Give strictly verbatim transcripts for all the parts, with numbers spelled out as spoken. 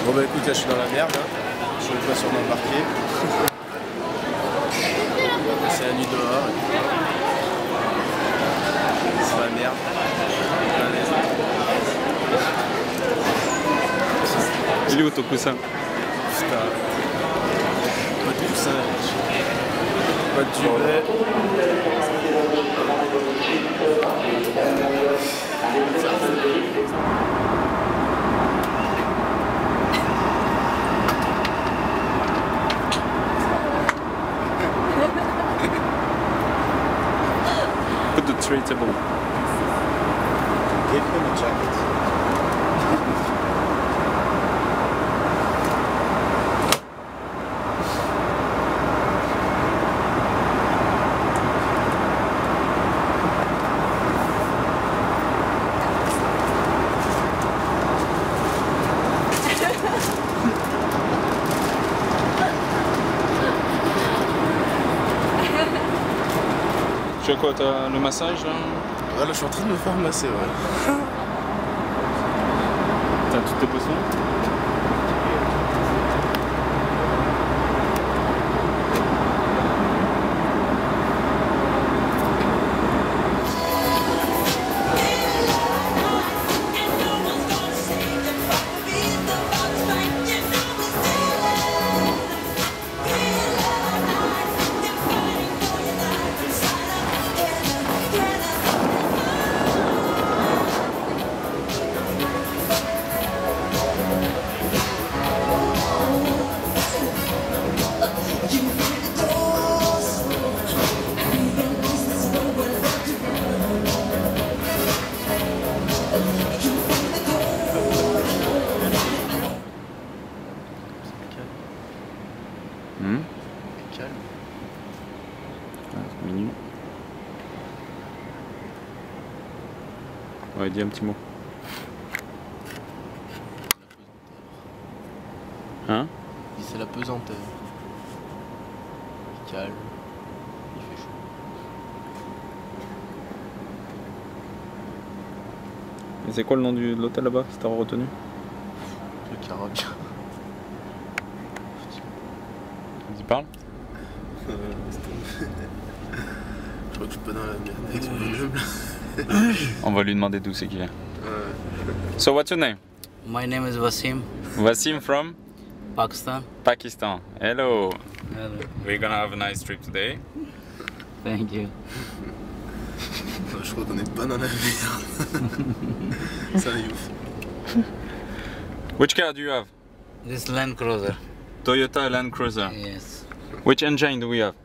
Bon bah écoute, là je suis dans la merde, hein. Je suis pas sur m'embarquer. C'est la nuit dehors. C'est la merde. Il est où ton coussin? Putain. Pas de coussin. Pas de duvet. Put the tray table. Give him a jacket. Tu as quoi, t'as le massage là? Ouais, là je suis en train de me faire masser, ouais. T'as toutes tes positions? Mmh. Calme. Ah, c'est mignon. Ouais, dis un petit mot. Hein? C'est la pesanteur. Calme. Il fait chaud. Et c'est quoi le nom du, de l'hôtel là-bas, si t'as retenu? Le Carac. Tu parles? Euh, je crois que je suis pas dans la merde avec son bonhomme. On va lui demander d'où c'est qu'il est. Ouais. So what's your name? My name is Wasim, Wasim from Pakistan. Pakistan. Hello. Hello. We're gonna have a nice trip today. Thank you. Je crois qu'on est pas dans la merde. Ça y ouf. Which car do you have? This Land Cruiser. Toyota Land Cruiser. Yes. Which engine do we have?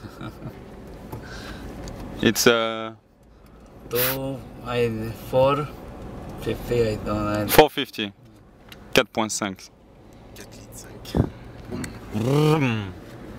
It's uh So I four fifty. I don't. I, four fifty. four point five. quatre litres cinq. Vroom.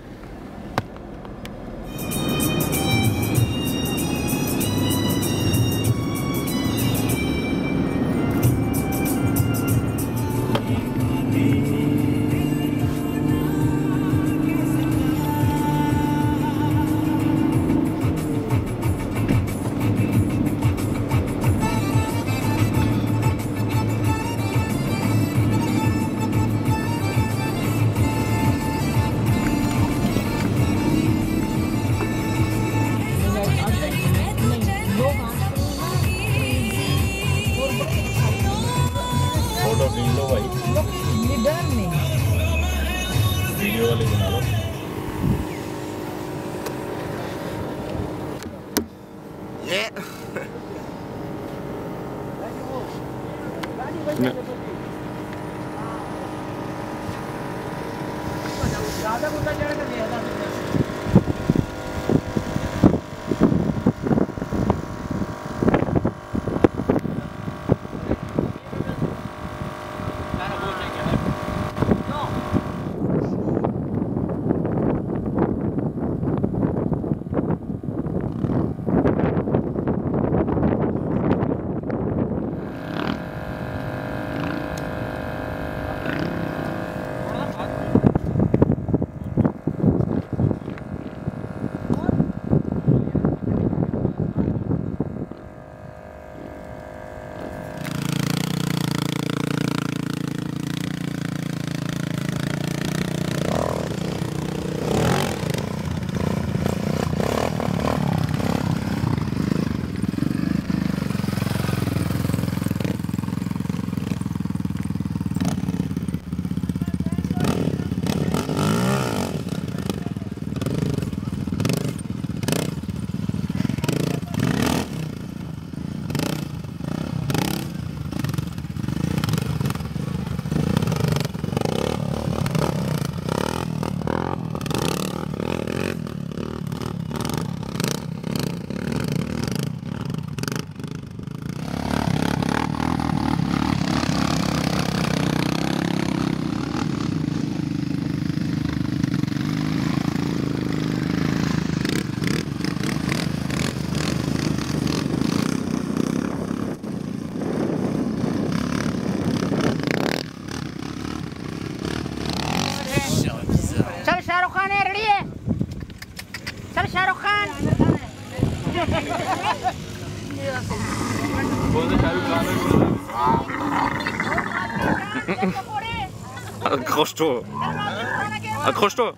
Video वाले बना लो। Accroche-toi. Accroche-toi.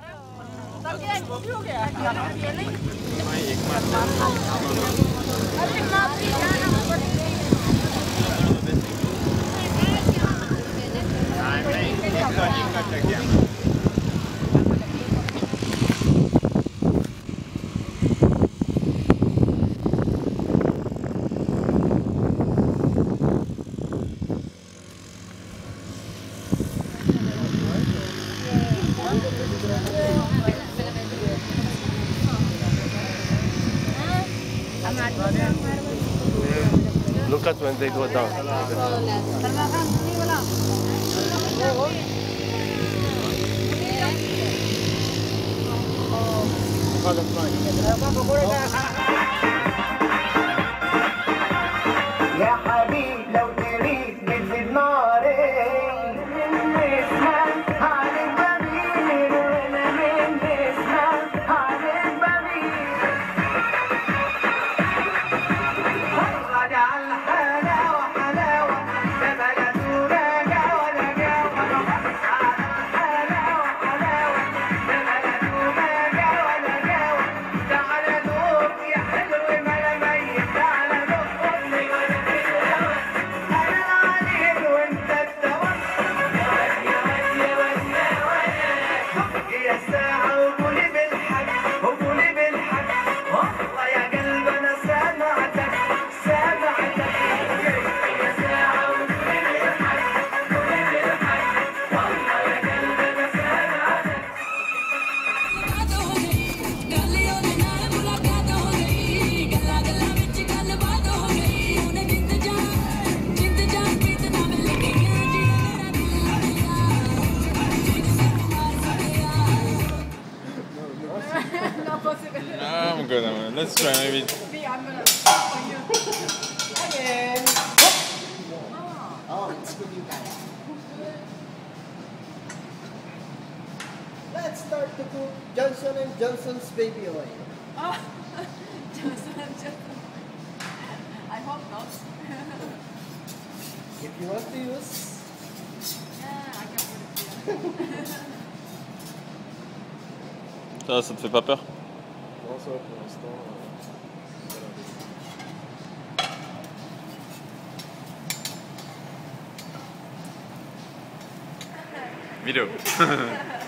Look at when they go down. يا حبيب لو تريد بتزيد ناري اسمع عن البمير وانا من اسمع عن البمير فرج على الحلاوة حلاوة ده بلده راجع ولا جاوة حلاوة حلاوة ده بلده راجع ولا جاوة تعالى دوق يا حلو ملا ميت تعالى دوق قولي ولا I'm good. I'm good. Let's try maybe. I'm gonna on you. Again. Oh, it's good you guys. Let's start to cook Johnson and Johnson's baby oil. Oh, Johnson and Johnson. I hope not. If you want to use, Yeah, I can put it here. Ça, ça te fait pas peur? Non, ça va pour l'instant. Vidéo.